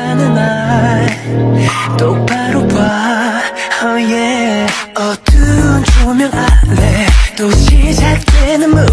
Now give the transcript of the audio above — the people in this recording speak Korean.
하는 날 똑바로 봐 oh yeah. 어두운 조명 아래 또 시작되는